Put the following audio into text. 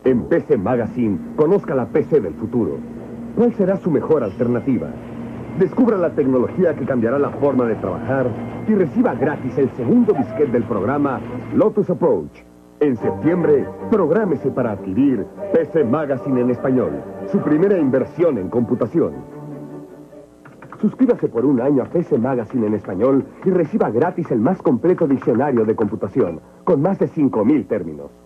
En PC Magazine, conozca la PC del futuro. ¿Cuál será su mejor alternativa? Descubra la tecnología que cambiará la forma de trabajar y reciba gratis el segundo disquete del programa Lotus Approach. En septiembre, prográmese para adquirir PC Magazine en español, su primera inversión en computación. Suscríbase por un año a PC Magazine en español y reciba gratis el más completo diccionario de computación, con más de 5.000 términos.